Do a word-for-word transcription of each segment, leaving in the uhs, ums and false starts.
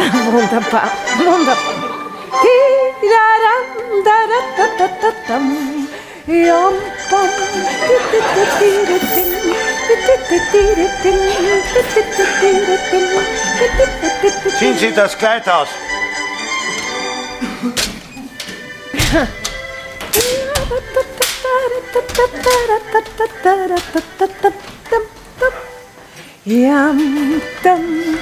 Wunderbar, wunderbar. Ziehen Sie das Kleid aus. Yum, dum,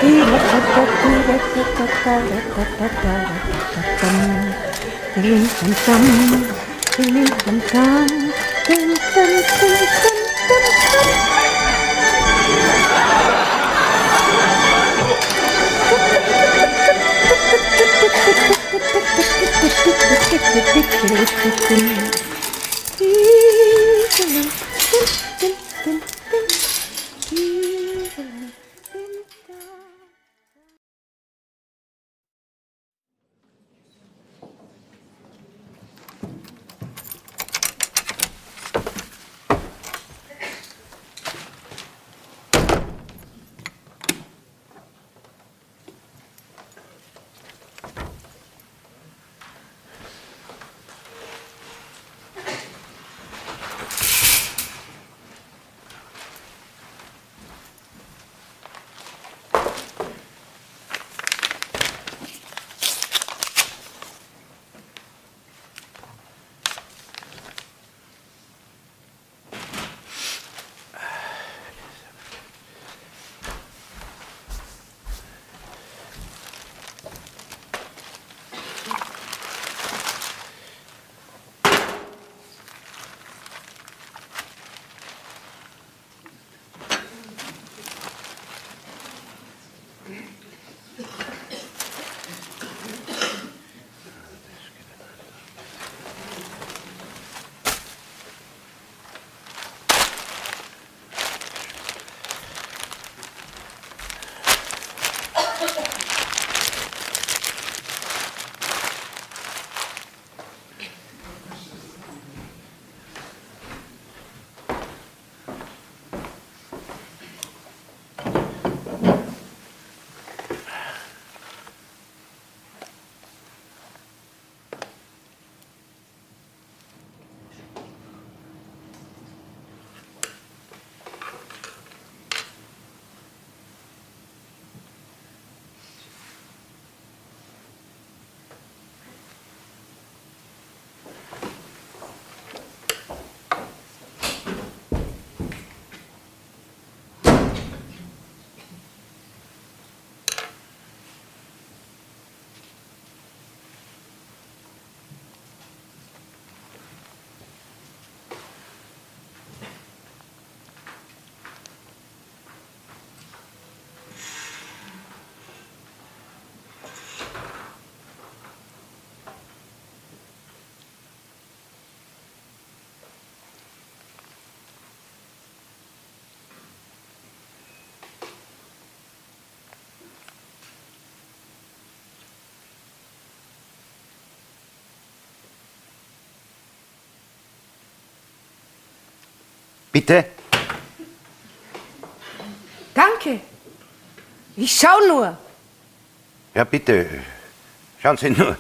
Bitte? Danke. Ich schau nur. Ja, bitte. Schauen Sie nur.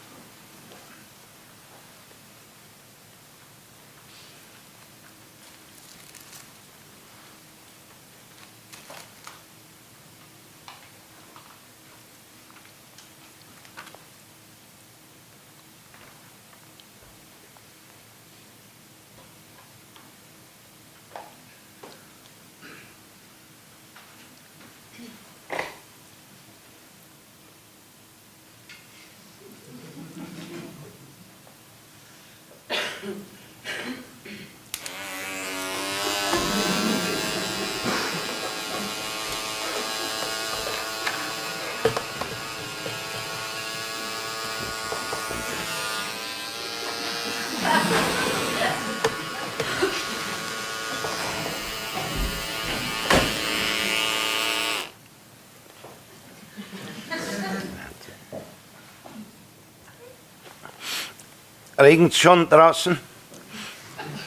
Regnet's schon draußen?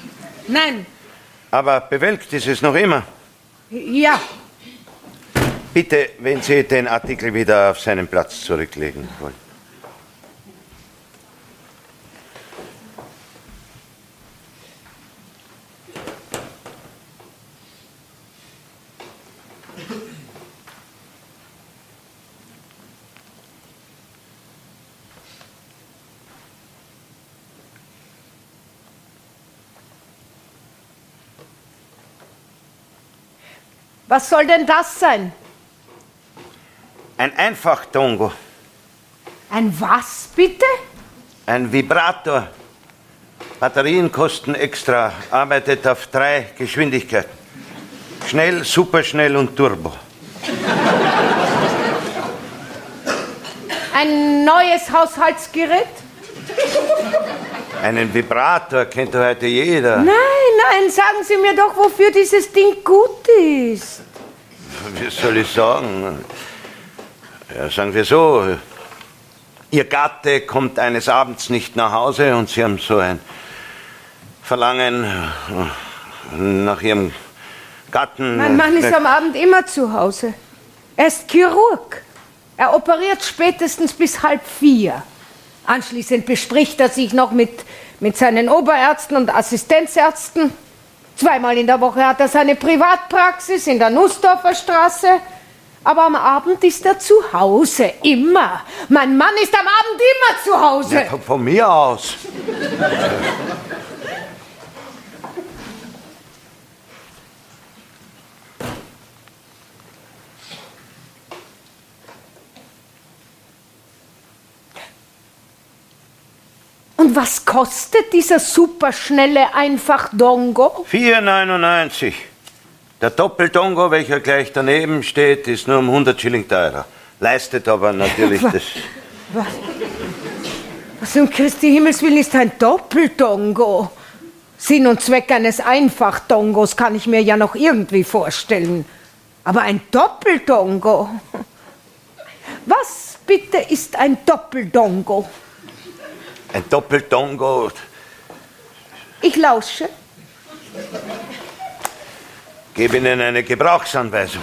Nein. Aber bewölkt ist es noch immer. Ja. Bitte, wenn Sie den Artikel wieder auf seinen Platz zurücklegen wollen. Was soll denn das sein? Ein Einfach-Dongo. Ein was, bitte? Ein Vibrator. Batterien kosten extra. Arbeitet auf drei Geschwindigkeiten. Schnell, superschnell und Turbo. Ein neues Haushaltsgerät? Einen Vibrator kennt doch heute jeder. Nein, nein, sagen Sie mir doch, wofür dieses Ding gut ist. Wie soll ich sagen? Ja, sagen wir so, Ihr Gatte kommt eines Abends nicht nach Hause und Sie haben so ein Verlangen nach Ihrem Gatten. Mein Mann ist am Abend immer zu Hause. Er ist Chirurg. Er operiert spätestens bis halb vier. Anschließend bespricht er sich noch mit, mit seinen Oberärzten und Assistenzärzten. Zweimal in der Woche hat er seine Privatpraxis in der Nussdorfer Straße. Aber am Abend ist er zu Hause, immer. Mein Mann ist am Abend immer zu Hause. Ja, von, von mir aus. Und was kostet dieser superschnelle Einfach-Dongo? vier neunundneunzig. Der Doppeldongo, welcher gleich daneben steht, ist nur um hundert Schilling teurer. Leistet aber natürlich Was? das... Was? Was um Christi Himmelswillen ist ein Doppeldongo? Sinn und Zweck eines Einfach-Dongos kann ich mir ja noch irgendwie vorstellen. Aber ein Doppeldongo? Was bitte ist ein Doppeldongo? Ein Doppeldongo... Ich lausche. Gebe Ihnen eine Gebrauchsanweisung.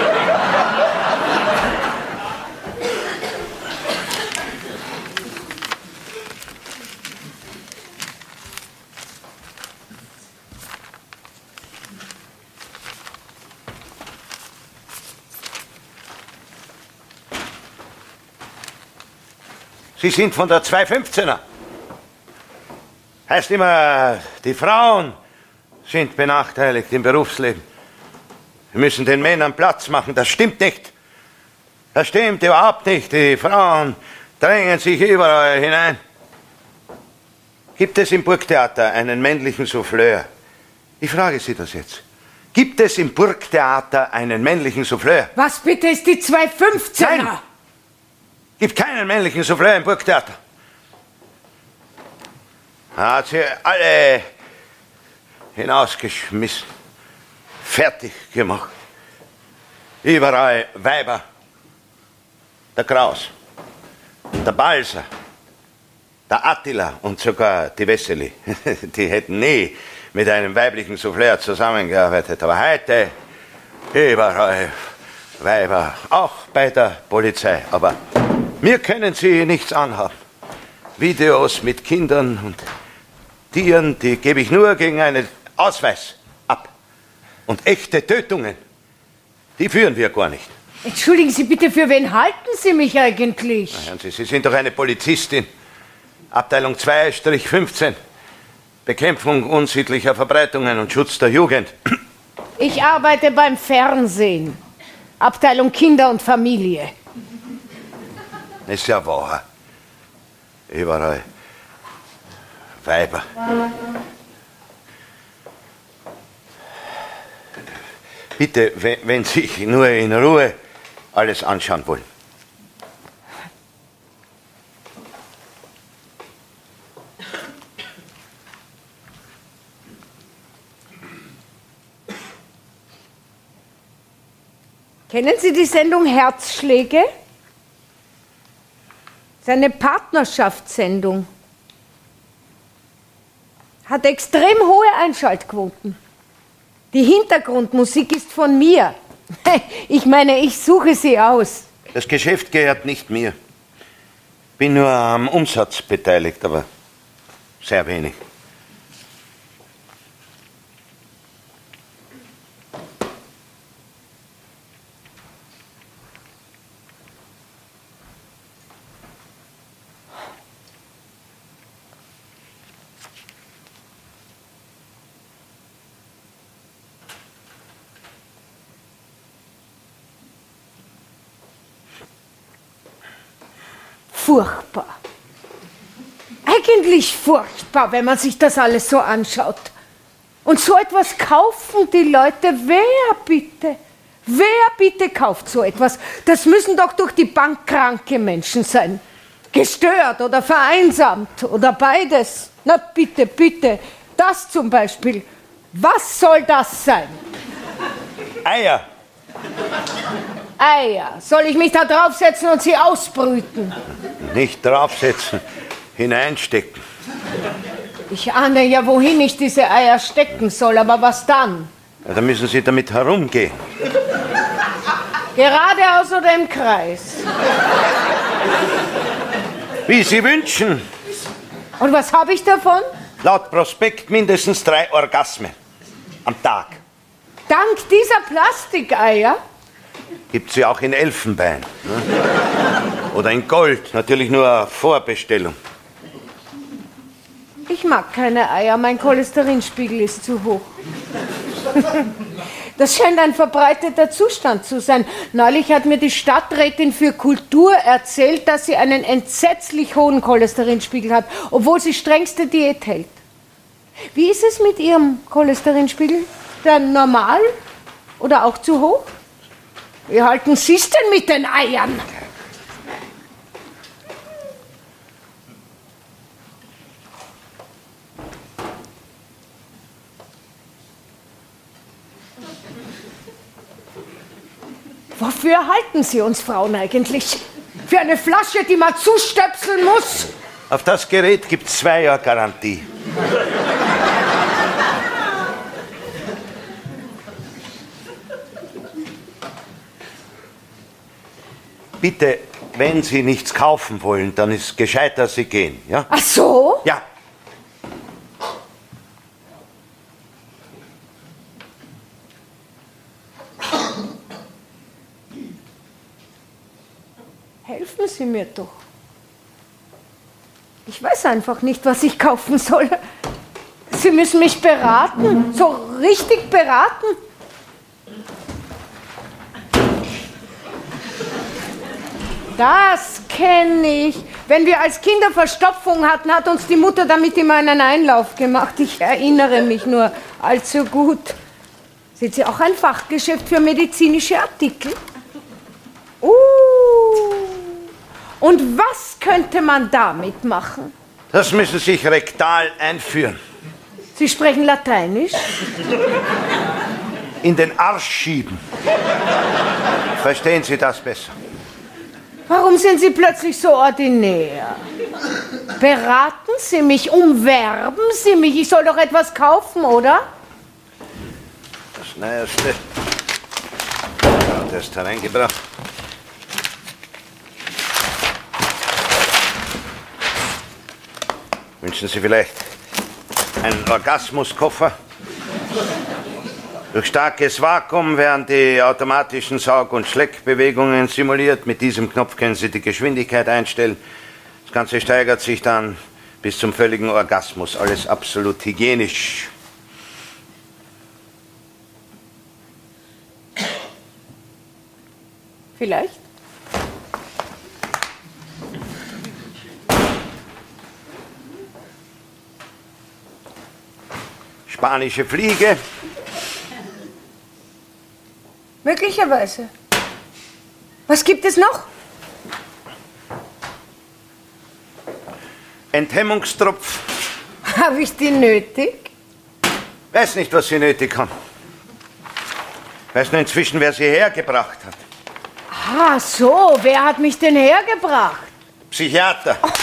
Sie sind von der zweihundertfünfzehner. Heißt immer, die Frauen sind benachteiligt im Berufsleben. Wir müssen den Männern Platz machen. Das stimmt nicht. Das stimmt überhaupt nicht. Die Frauen drängen sich überall hinein. Gibt es im Burgtheater einen männlichen Souffleur? Ich frage Sie das jetzt. Gibt es im Burgtheater einen männlichen Souffleur? Was bitte ist die zweihundertfünfzehner? Nein. Gibt keinen männlichen Souffleur im Burgtheater. Er hat sie alle hinausgeschmissen, fertig gemacht. Überall Weiber. Der Kraus, der Balser, der Attila und sogar die Wesseli. Die hätten nie mit einem weiblichen Souffleur zusammengearbeitet. Aber heute überall Weiber, auch bei der Polizei. Aber mir können sie nichts anhaben. Videos mit Kindern und Tieren, die gebe ich nur gegen einen Ausweis ab. Und echte Tötungen, die führen wir gar nicht. Entschuldigen Sie bitte, für wen halten Sie mich eigentlich? Na, hören Sie, Sie sind doch eine Polizistin. Abteilung zwei fünfzehn. Bekämpfung unsittlicher Verbreitungen und Schutz der Jugend. Ich arbeite beim Fernsehen. Abteilung Kinder und Familie. Ist ja wahr. Überall Weiber. Bitte, wenn, wenn Sie sich nur in Ruhe alles anschauen wollen. Kennen Sie die Sendung Herzschläge? Das ist eine Partnerschaftssendung. Hat extrem hohe Einschaltquoten. Die Hintergrundmusik ist von mir. Ich meine, ich suche sie aus. Das Geschäft gehört nicht mir. Bin nur am Umsatz beteiligt, aber sehr wenig. Furchtbar. Eigentlich furchtbar, wenn man sich das alles so anschaut. Und so etwas kaufen die Leute. Wer bitte? Wer bitte kauft so etwas? Das müssen doch durch die Bank kranke Menschen sein. Gestört oder vereinsamt oder beides. Na bitte, bitte. Das zum Beispiel. Was soll das sein? Eier. Eier. Soll ich mich da draufsetzen und sie ausbrüten? Nicht draufsetzen, hineinstecken. Ich ahne ja, wohin ich diese Eier stecken soll, aber was dann? Ja, dann müssen Sie damit herumgehen. Geradeaus oder im Kreis? Wie Sie wünschen. Und was habe ich davon? Laut Prospekt mindestens drei Orgasmen am Tag. Dank dieser Plastikeier? Gibt sie auch in Elfenbein. Ne? Oder in Gold. Natürlich nur Vorbestellung. Ich mag keine Eier, mein Cholesterinspiegel ist zu hoch. Das scheint ein verbreiteter Zustand zu sein. Neulich hat mir die Stadträtin für Kultur erzählt, dass sie einen entsetzlich hohen Cholesterinspiegel hat, obwohl sie strengste Diät hält. Wie ist es mit Ihrem Cholesterinspiegel? Der normal oder auch zu hoch? Wie halten Sie es denn mit den Eiern? Wofür halten Sie uns Frauen eigentlich? Für eine Flasche, die man zustöpseln muss? Auf das Gerät gibt es zwei Jahre Garantie. Bitte, wenn Sie nichts kaufen wollen, dann ist es gescheiter, Sie gehen, ja? Ach so? Ja. Helfen Sie mir doch. Ich weiß einfach nicht, was ich kaufen soll. Sie müssen mich beraten, so richtig beraten. Das kenne ich. Wenn wir als Kinder Verstopfung hatten, hat uns die Mutter damit immer einen Einlauf gemacht. Ich erinnere mich nur allzu gut. Sind Sie auch ein Fachgeschäft für medizinische Artikel? Uh. Und was könnte man damit machen? Das müssen Sie sich rektal einführen. Sie sprechen Lateinisch? In den Arsch schieben. Verstehen Sie das besser? Warum sind Sie plötzlich so ordinär? Beraten Sie mich, umwerben Sie mich. Ich soll doch etwas kaufen, oder? Das Neueste. Ja, das ist hereingebracht. Wünschen Sie vielleicht einen Orgasmuskoffer? Durch starkes Vakuum werden die automatischen Saug- und Schleckbewegungen simuliert. Mit diesem Knopf können Sie die Geschwindigkeit einstellen. Das Ganze steigert sich dann bis zum völligen Orgasmus. Alles absolut hygienisch. Vielleicht. Spanische Fliege. Möglicherweise. Was gibt es noch? Enthemmungstropf. Habe ich die nötig? Weiß nicht, was Sie nötig haben. Weiß nur inzwischen, wer Sie hergebracht hat. Ah, so. Wer hat mich denn hergebracht? Psychiater. Oh.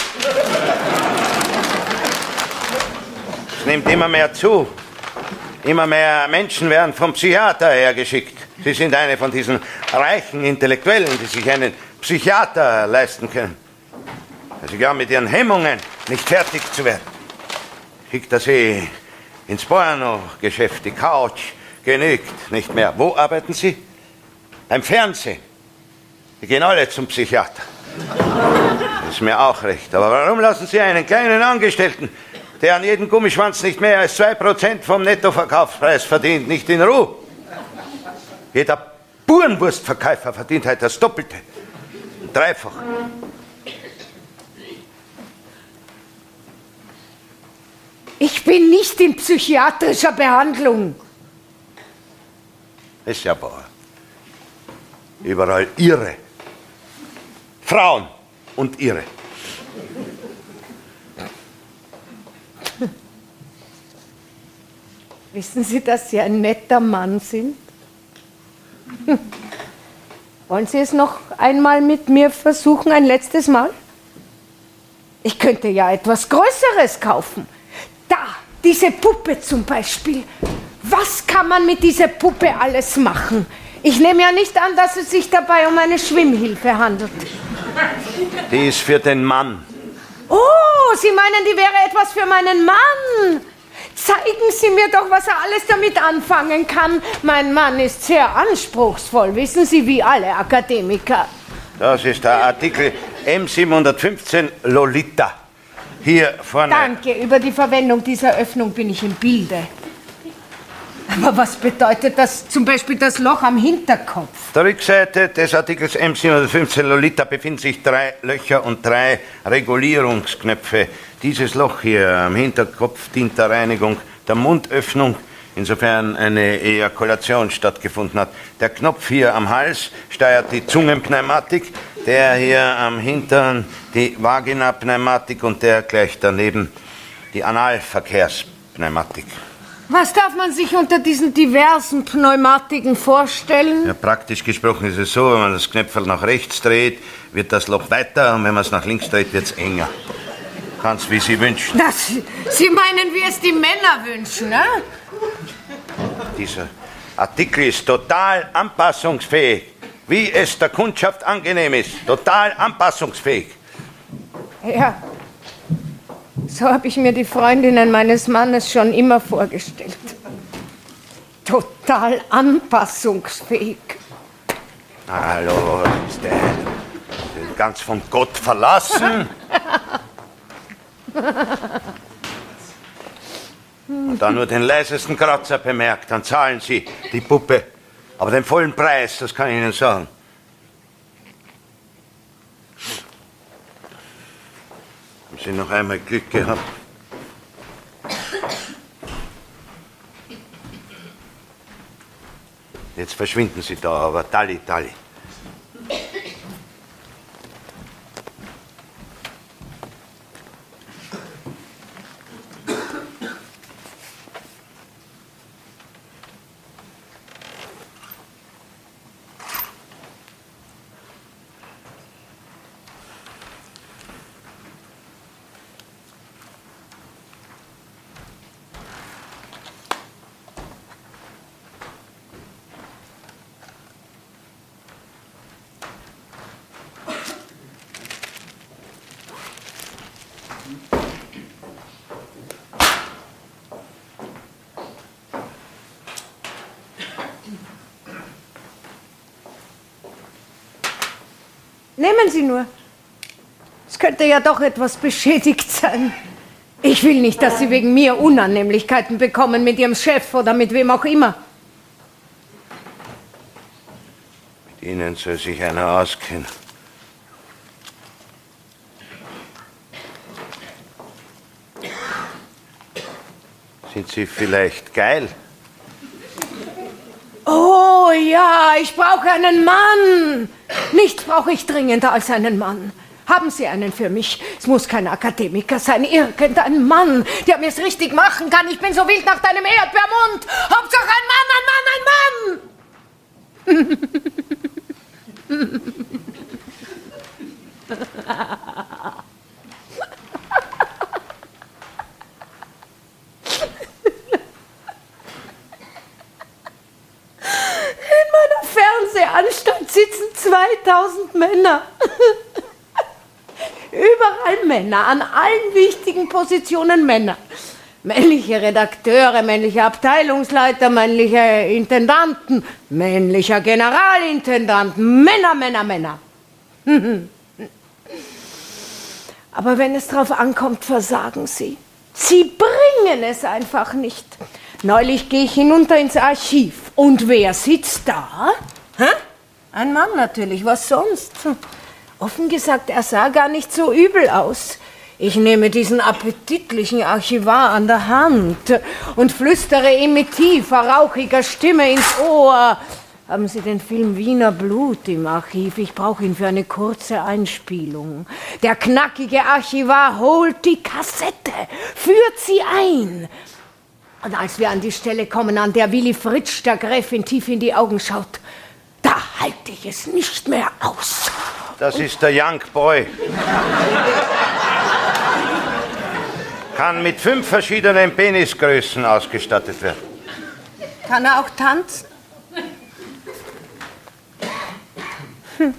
Es nimmt immer mehr zu. Immer mehr Menschen werden vom Psychiater hergeschickt. Sie sind eine von diesen reichen Intellektuellen, die sich einen Psychiater leisten können. Also ja, mit ihren Hemmungen nicht fertig zu werden. Schickt er sie ins Porno-Geschäft, die Couch genügt nicht mehr. Wo arbeiten Sie? Beim Fernsehen. Die gehen alle zum Psychiater. Das ist mir auch recht. Aber warum lassen Sie einen kleinen Angestellten, der an jedem Gummischwanz nicht mehr als zwei Prozent vom Nettoverkaufspreis verdient, nicht in Ruhe? Jeder Burenwurstverkäufer verdient heute das Doppelte. Dreifach. Ich bin nicht in psychiatrischer Behandlung. Ist ja wahr. Überall Irre. Frauen und Irre. Wissen Sie, dass Sie ein netter Mann sind? Wollen Sie es noch einmal mit mir versuchen, ein letztes Mal? Ich könnte ja etwas Größeres kaufen. Da, diese Puppe zum Beispiel. Was kann man mit dieser Puppe alles machen? Ich nehme ja nicht an, dass es sich dabei um eine Schwimmhilfe handelt. Die ist für den Mann. Oh, Sie meinen, die wäre etwas für meinen Mann? Zeigen Sie mir doch, was er alles damit anfangen kann. Mein Mann ist sehr anspruchsvoll, wissen Sie, wie alle Akademiker. Das ist der Artikel M siebenhundertfünfzehn Lolita. Hier vorne. Danke, über die Verwendung dieser Öffnung bin ich im Bilde. Aber was bedeutet das, zum Beispiel das Loch am Hinterkopf? Auf der Rückseite des Artikels M siebenhundertfünfzehn Lolita befinden sich drei Löcher und drei Regulierungsknöpfe. Dieses Loch hier am Hinterkopf dient der Reinigung der Mundöffnung, insofern eine Ejakulation stattgefunden hat. Der Knopf hier am Hals steuert die Zungenpneumatik, der hier am Hintern die Vaginapneumatik und der gleich daneben die Analverkehrspneumatik. Was darf man sich unter diesen diversen Pneumatiken vorstellen? Ja, praktisch gesprochen ist es so, wenn man das Knöpfel nach rechts dreht, wird das Loch weiter und wenn man es nach links dreht, wird es enger. Ganz wie Sie wünschen. Das, Sie meinen, wie es die Männer wünschen, ne? Dieser Artikel ist total anpassungsfähig, wie es der Kundschaft angenehm ist. Total anpassungsfähig. Ja, so habe ich mir die Freundinnen meines Mannes schon immer vorgestellt. Total anpassungsfähig. Hallo, ist der ganz von Gott verlassen? Und dann nur den leisesten Kratzer bemerkt, dann zahlen Sie die Puppe. Aber den vollen Preis, das kann ich Ihnen sagen. Haben Sie noch einmal Glück gehabt? Jetzt verschwinden Sie da, aber Dalli, Dalli. Nehmen Sie nur. Es könnte ja doch etwas beschädigt sein. Ich will nicht, dass Sie wegen mir Unannehmlichkeiten bekommen mit Ihrem Chef oder mit wem auch immer. Mit Ihnen soll sich einer auskennen. Sind Sie vielleicht geil? Oh ja, ich brauche einen Mann. Nichts brauche ich dringender als einen Mann. Haben Sie einen für mich? Es muss kein Akademiker sein, irgendein Mann, der mir es richtig machen kann. Ich bin so wild nach deinem Erdbeermund. Hauptsache ein Mann, ein Mann, ein Mann! In meiner sitzen zweitausend Männer. Überall Männer, an allen wichtigen Positionen Männer. Männliche Redakteure, männliche Abteilungsleiter, männliche Intendanten, männlicher Generalintendant, Männer, Männer, Männer. Aber wenn es drauf ankommt, versagen sie. Sie bringen es einfach nicht. Neulich gehe ich hinunter ins Archiv. Und wer sitzt da? Hä? Ein Mann natürlich, was sonst? Offen gesagt, er sah gar nicht so übel aus. Ich nehme diesen appetitlichen Archivar an der Hand und flüstere ihm mit tiefer, rauchiger Stimme ins Ohr. Haben Sie den Film Wiener Blut im Archiv? Ich brauche ihn für eine kurze Einspielung. Der knackige Archivar holt die Kassette, führt sie ein. Und als wir an die Stelle kommen, an der Willy Fritsch der Gräfin tief in die Augen schaut, da halte ich es nicht mehr aus. Das und ist der Young Boy. Kann mit fünf verschiedenen Penisgrößen ausgestattet werden. Kann er auch tanzen? Hm.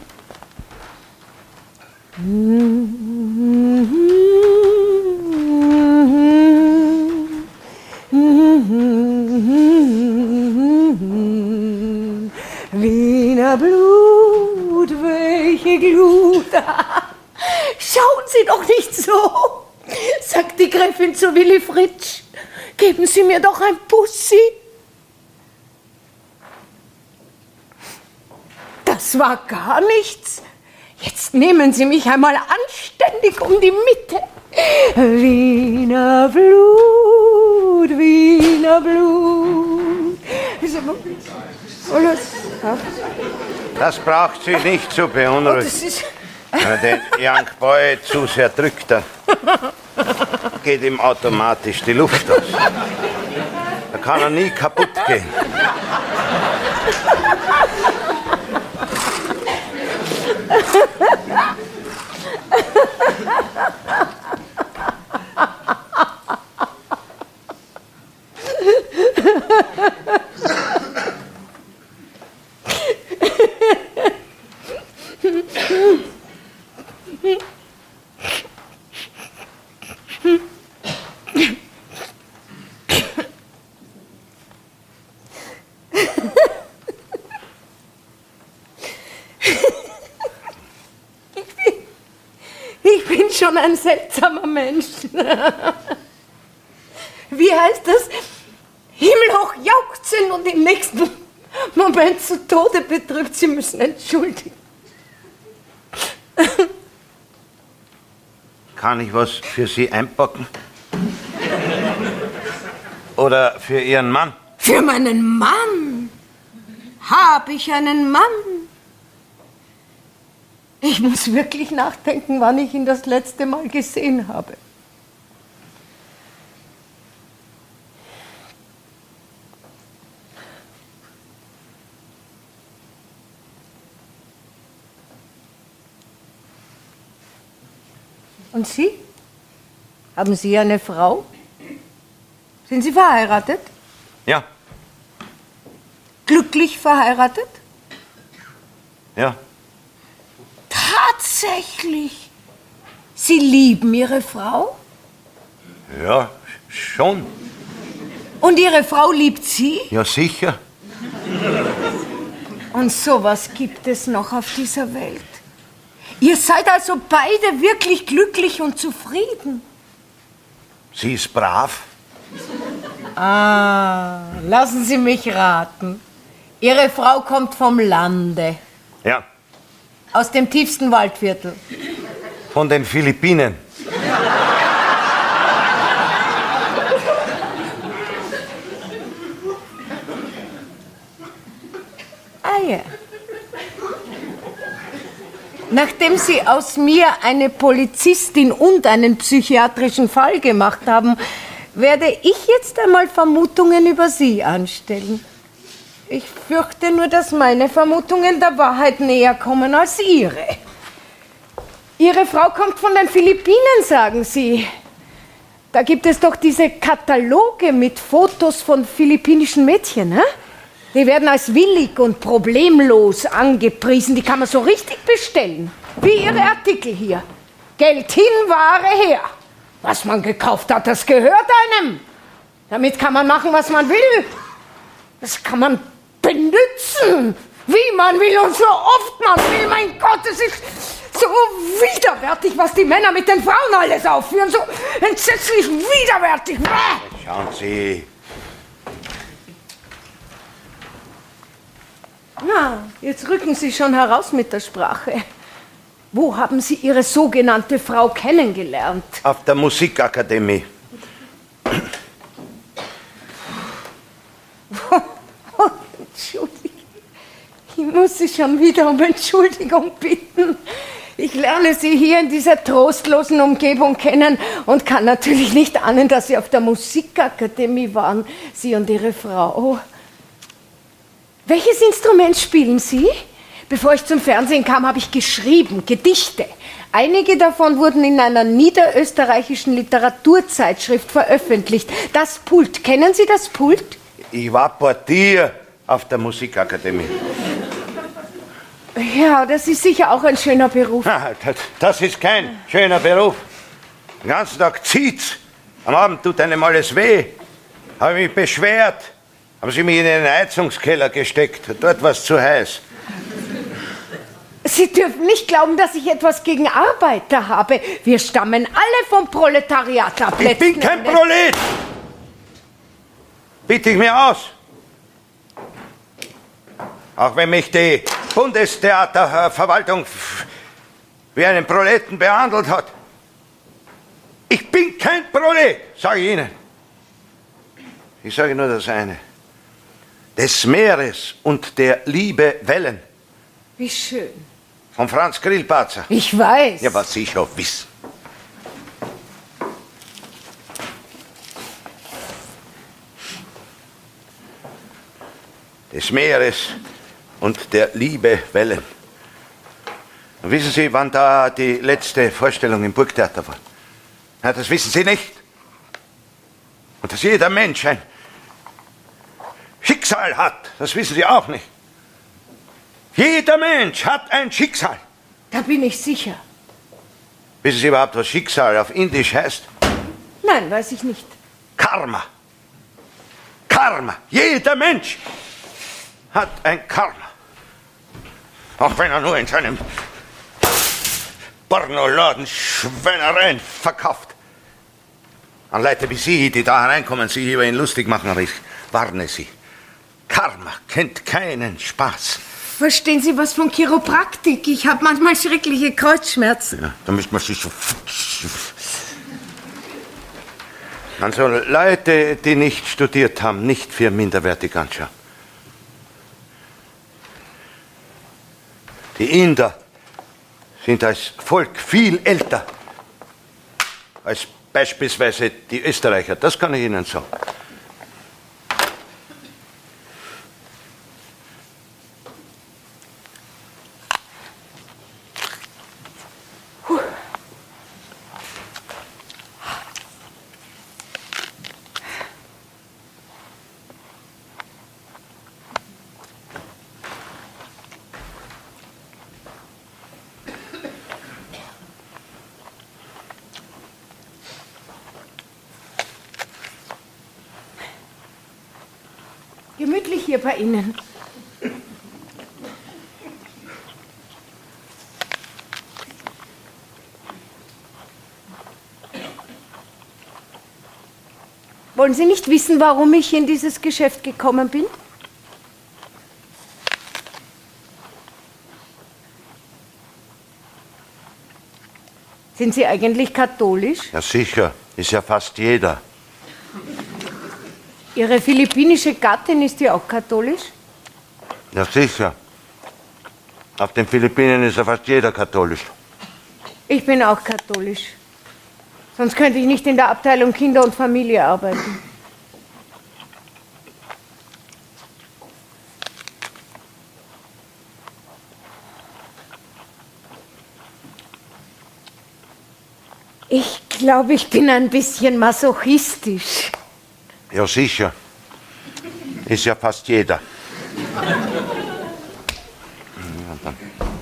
Wiener Blut, welche Glut. Schauen Sie doch nicht so, sagt die Gräfin zu Willy Fritsch. Geben Sie mir doch ein Bussi. Das war gar nichts. Jetzt nehmen Sie mich einmal anständig um die Mitte. Wiener Blut, Wiener Blut. Das braucht Sie nicht zu beunruhigen. Wenn den Young Boy zu sehr drückt, dann geht ihm automatisch die Luft aus. Da kann er nie kaputt gehen. Schon ein seltsamer Mensch. Wie heißt das? Himmelhoch jauchzen und im nächsten Moment zu Tode betrübt. Sie müssen entschuldigen. Kann ich was für Sie einpacken? Oder für Ihren Mann? Für meinen Mann? Habe ich einen Mann? Ich muss wirklich nachdenken, wann ich ihn das letzte Mal gesehen habe. Und Sie? Haben Sie eine Frau? Sind Sie verheiratet? Ja. Glücklich verheiratet? Ja. Tatsächlich? Sie lieben Ihre Frau? Ja, schon. Und Ihre Frau liebt Sie? Ja, sicher. Und sowas gibt es noch auf dieser Welt. Ihr seid also beide wirklich glücklich und zufrieden. Sie ist brav. Ah, lassen Sie mich raten. Ihre Frau kommt vom Lande. Ja. Aus dem tiefsten Waldviertel. Von den Philippinen. Ah ja. Nachdem Sie aus mir eine Polizistin und einen psychiatrischen Fall gemacht haben, werde ich jetzt einmal Vermutungen über Sie anstellen. Ich fürchte nur, dass meine Vermutungen der Wahrheit näher kommen als Ihre. Ihre Frau kommt von den Philippinen, sagen Sie. Da gibt es doch diese Kataloge mit Fotos von philippinischen Mädchen, hä? Die werden als willig und problemlos angepriesen. Die kann man so richtig bestellen. Wie Ihre Artikel hier. Geld hin, Ware her. Was man gekauft hat, das gehört einem. Damit kann man machen, was man will. Das kann man benutzen, wie man will und so oft man will. Mein Gott, es ist so widerwärtig, was die Männer mit den Frauen alles aufführen. So entsetzlich widerwärtig. Schauen Sie. Na, jetzt rücken Sie schon heraus mit der Sprache. Wo haben Sie Ihre sogenannte Frau kennengelernt? Auf der Musikakademie. Oh, Entschuldigung. Ich muss Sie schon wieder um Entschuldigung bitten. Ich lerne Sie hier in dieser trostlosen Umgebung kennen und kann natürlich nicht ahnen, dass Sie auf der Musikakademie waren, Sie und Ihre Frau. Welches Instrument spielen Sie? Bevor ich zum Fernsehen kam, habe ich geschrieben, Gedichte. Einige davon wurden in einer niederösterreichischen Literaturzeitschrift veröffentlicht. Das Pult, kennen Sie das Pult? Ich war Portier auf der Musikakademie. Ja, das ist sicher auch ein schöner Beruf. Ah, das, das ist kein schöner Beruf. Den ganzen Tag zieht's. Am Abend tut einem alles weh. Habe mich beschwert. Haben sie mich in den Heizungskeller gesteckt. Dort war es zu heiß. Sie dürfen nicht glauben, dass ich etwas gegen Arbeiter habe. Wir stammen alle vom Proletariat ab. Ich bin kein Prolet! Bitte ich mir aus. Auch wenn mich die Bundestheaterverwaltung wie einen Proleten behandelt hat. Ich bin kein Prolet, sage ich Ihnen. Ich sage nur das eine. Des Meeres und der Liebe Wellen. Wie schön. Von Franz Grillparzer. Ich weiß. Ja, was Sie schon wissen. Des Meeres und der Liebe Wellen. Und wissen Sie, wann da die letzte Vorstellung im Burgtheater war? Ja, das wissen Sie nicht. Und dass jeder Mensch ein Schicksal hat, das wissen Sie auch nicht. Jeder Mensch hat ein Schicksal. Da bin ich sicher. Wissen Sie überhaupt, was Schicksal auf Indisch heißt? Nein, weiß ich nicht. Karma. Karma. Jeder Mensch hat ein Karma. Auch wenn er nur in seinem Pornoladen Schweinereien verkauft. An Leute wie Sie, die da hereinkommen, sich über ihn lustig machen, aber ich warne Sie. Karma kennt keinen Spaß. Verstehen Sie was von Chiropraktik? Ich habe manchmal schreckliche Kreuzschmerzen. Ja, da müsste man sich so... Also Leute, die nicht studiert haben, nicht für minderwertig anschauen. Die Inder sind als Volk viel älter als beispielsweise die Österreicher. Das kann ich Ihnen sagen. Gemütlich hier bei Ihnen. Wollen Sie nicht wissen, warum ich in dieses Geschäft gekommen bin? Sind Sie eigentlich katholisch? Ja, sicher. Ist ja fast jeder. Ihre philippinische Gattin ist ja auch katholisch? Ja, sicher. Auf den Philippinen ist ja fast jeder katholisch. Ich bin auch katholisch. Sonst könnte ich nicht in der Abteilung Kinder und Familie arbeiten. Ich glaube, ich bin ein bisschen masochistisch. Ja, sicher. Ist ja fast jeder. Ja, dann.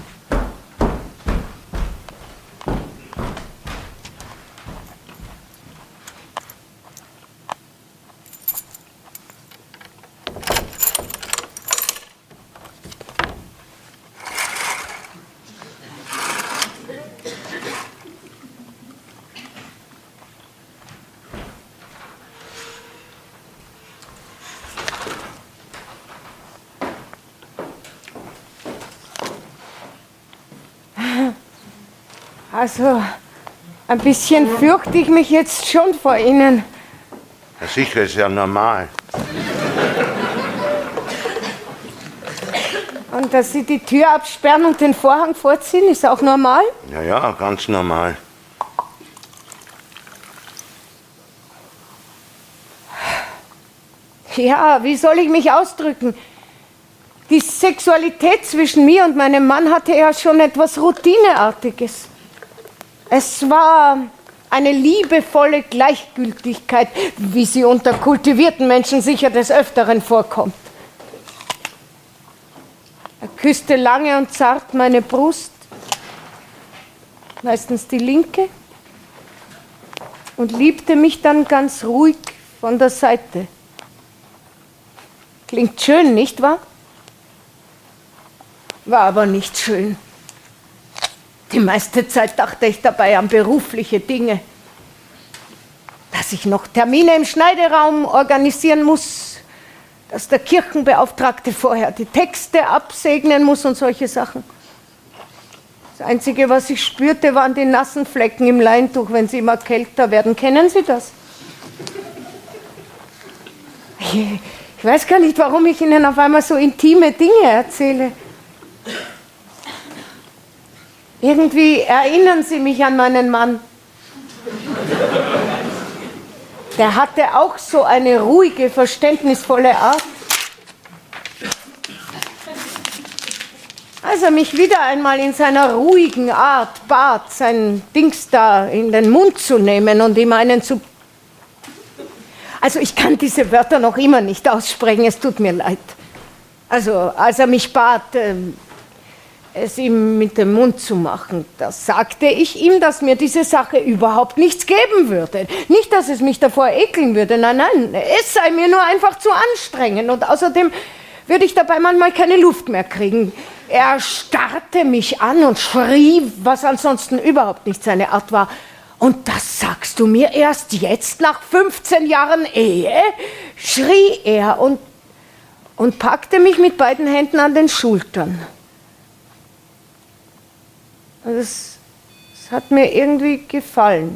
Also, ein bisschen fürchte ich mich jetzt schon vor Ihnen. Ja, sicher, ist ja normal. Und dass Sie die Tür absperren und den Vorhang vorziehen, ist auch normal? Ja, ja, ganz normal. Ja, wie soll ich mich ausdrücken? Die Sexualität zwischen mir und meinem Mann hatte ja schon etwas Routineartiges. Es war eine liebevolle Gleichgültigkeit, wie sie unter kultivierten Menschen sicher des Öfteren vorkommt. Er küsste lange und zart meine Brust, meistens die linke, und liebte mich dann ganz ruhig von der Seite. Klingt schön, nicht wahr? War aber nicht schön. Die meiste Zeit dachte ich dabei an berufliche Dinge. Dass ich noch Termine im Schneideraum organisieren muss, dass der Kirchenbeauftragte vorher die Texte absegnen muss und solche Sachen. Das Einzige, was ich spürte, waren die nassen Flecken im Leintuch, wenn sie immer kälter werden. Kennen Sie das? Ich weiß gar nicht, warum ich Ihnen auf einmal so intime Dinge erzähle. Irgendwie erinnern Sie mich an meinen Mann. Der hatte auch so eine ruhige, verständnisvolle Art. Als er mich wieder einmal in seiner ruhigen Art bat, sein Dings da in den Mund zu nehmen und ihm einen zu... Also ich kann diese Wörter noch immer nicht aussprechen, es tut mir leid. Also als er mich bat... Ähm, es ihm mit dem Mund zu machen. Da sagte ich ihm, dass mir diese Sache überhaupt nichts geben würde. Nicht, dass es mich davor ekeln würde, nein, nein, es sei mir nur einfach zu anstrengend und außerdem würde ich dabei manchmal keine Luft mehr kriegen. Er starrte mich an und schrie, was ansonsten überhaupt nicht seine Art war. Und das sagst du mir erst jetzt, nach fünfzehn Jahren Ehe? Schrie er und, und packte mich mit beiden Händen an den Schultern. Das, das hat mir irgendwie gefallen.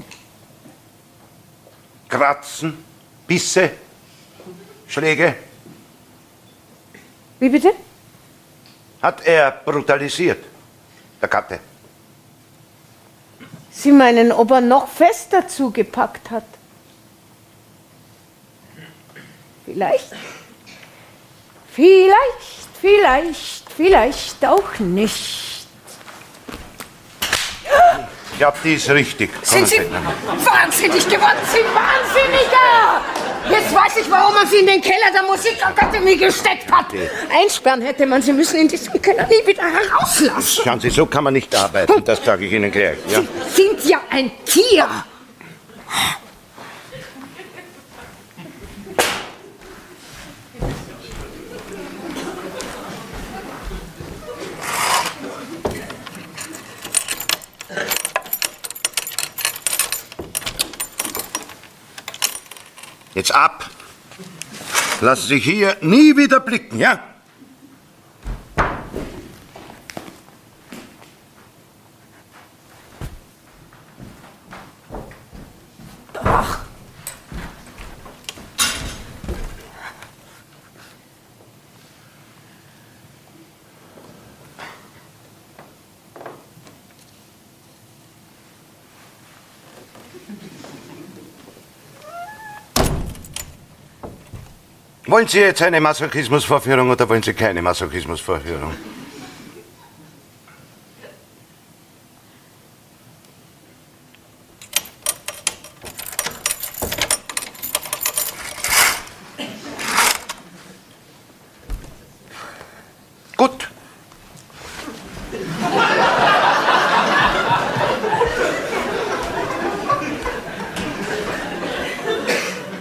Kratzen, Bisse, Schläge. Wie bitte? Hat er brutalisiert, der Katte? Sie meinen, ob er noch fester zugepackt hat? Vielleicht. Vielleicht, vielleicht, vielleicht auch nicht. Ich glaube, die ist richtig. Sind Sie wahnsinnig geworden? Sie Wahnsinniger! Jetzt weiß ich, warum man Sie in den Keller der Musikakademie gesteckt hat. Einsperren hätte man Sie müssen, in diesem Keller nie wieder herauslassen. Schauen Sie, so kann man nicht arbeiten, das sage ich Ihnen gleich. Ja? Sie sind ja ein Tier. Jetzt ab. Lassen Sie sich hier nie wieder blicken, ja? Ach. Wollen Sie jetzt eine Masochismusvorführung oder wollen Sie keine Masochismusvorführung?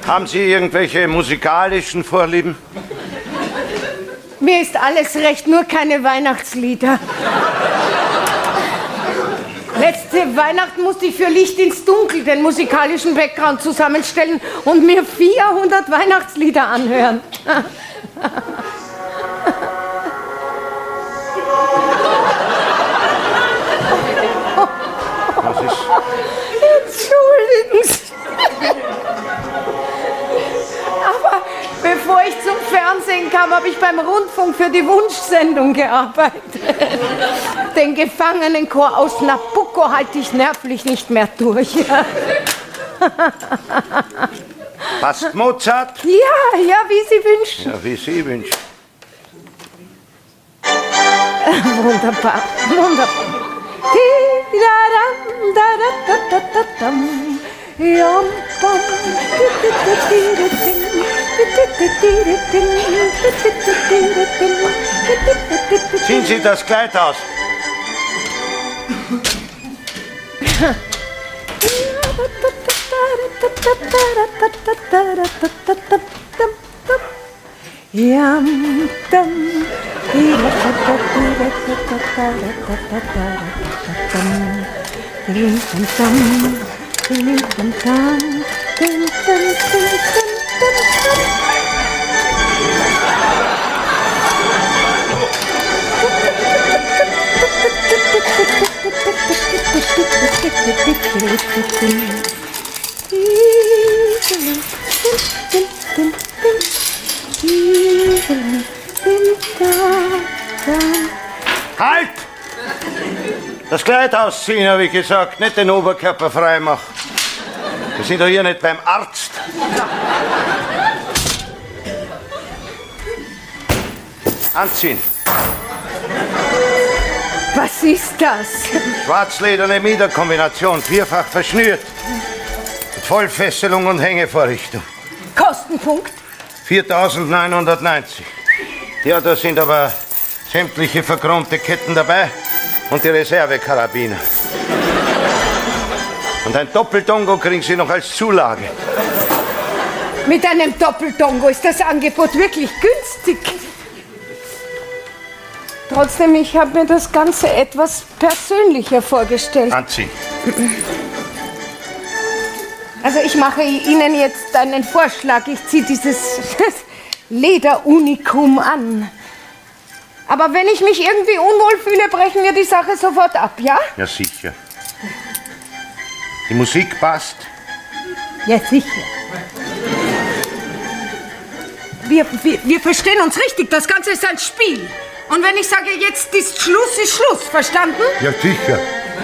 Haben Sie irgendwelche musikalischen Vorlieben? Mir ist alles recht, nur keine Weihnachtslieder. Letzte Weihnachten musste ich für Licht ins Dunkel den musikalischen Background zusammenstellen und mir vierhundert Weihnachtslieder anhören. Was ist? Entschuldigen Sie. Aber bevor ich zum Fernsehen kam, habe ich beim Rundfunk für die Wunschsendung gearbeitet. Den Gefangenenchor aus Nabucco halte ich nervlich nicht mehr durch. Passt Mozart? Ja, ja, wie Sie wünschen. Ja, wie Sie wünschen. Wunderbar, wunderbar. Ziehen Sie das Kleid aus. Yum, dum, Halt! Das Kleid ausziehen, habe ich gesagt, nicht den Oberkörper frei machen. Wir sind doch hier nicht beim Arzt. Anziehen. was ist das? Schwarzlederne Miederkombination, vierfach verschnürt. Mit Vollfesselung und Hängevorrichtung. Kostenpunkt? viertausendneunhundertneunzig. Ja, da sind aber sämtliche verchromte Ketten dabei und die Reservekarabiner. Und ein Doppeltongo kriegen Sie noch als Zulage. Mit einem Doppeltongo ist das Angebot wirklich günstig. Trotzdem, ich habe mir das Ganze etwas persönlicher vorgestellt. Anziehen. Also ich mache Ihnen jetzt einen Vorschlag. Ich ziehe dieses Lederunikum an. Aber wenn ich mich irgendwie unwohl fühle, brechen wir die Sache sofort ab, ja? Ja, sicher. Die Musik passt. Ja, sicher. Wir, wir, wir verstehen uns richtig. Das Ganze ist ein Spiel. Und wenn ich sage, jetzt ist Schluss, ist Schluss. Verstanden? Ja, sicher.